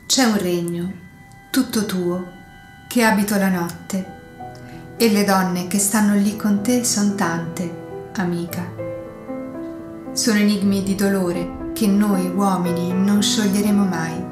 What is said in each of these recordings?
C'è un regno, tutto tuo, che abito la notte, e le donne che stanno lì con te son tante, amica. Sono enigmi di dolore che noi uomini non scioglieremo mai.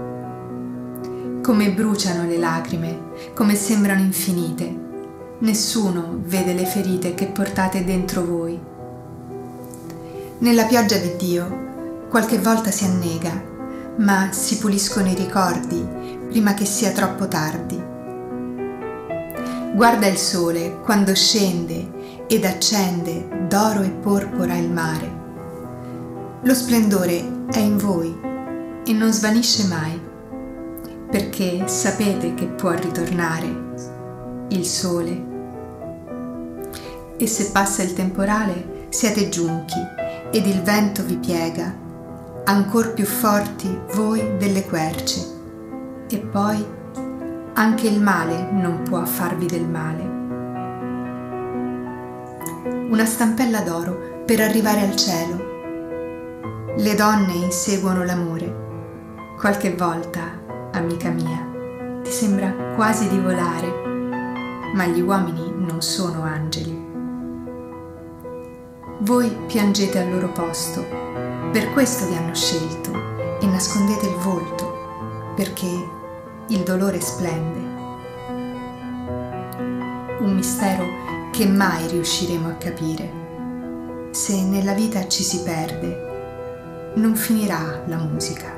Come bruciano le lacrime, come sembrano infinite, nessuno vede le ferite che portate dentro voi. Nella pioggia di Dio qualche volta si annega, ma si puliscono i ricordi prima che sia troppo tardi. Guarda il sole quando scende ed accende d'oro e porpora il mare. Lo splendore è in voi e non svanisce mai, perché sapete che può ritornare il sole. E se passa il temporale siete giunchi ed il vento vi piega, ancor più forti voi delle querce, e poi anche il male non può farvi del male. Una stampella d'oro per arrivare al cielo. Le donne inseguono l'amore. Qualche volta, amica mia, ti sembra quasi di volare, ma gli uomini non sono angeli. Voi piangete al loro posto, per questo vi hanno scelto, e nascondete il volto, perché il dolore splende. Un mistero che mai riusciremo a capire. Se nella vita ci si perde, non finirà la musica.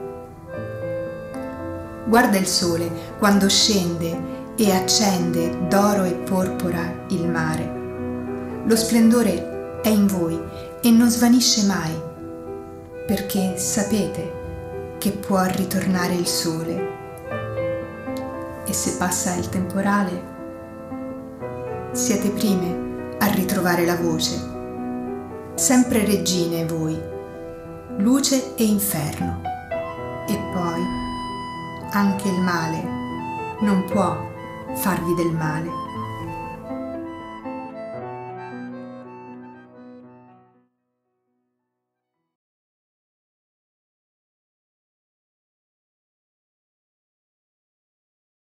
Guarda il sole quando scende e accende d'oro e porpora il mare. Lo splendore è in voi e non svanisce mai, perché sapete che può ritornare il sole. E se passa il temporale, siete prime a ritrovare la voce. Sempre regine voi, luce e inferno, e poi anche il male non può farvi del male.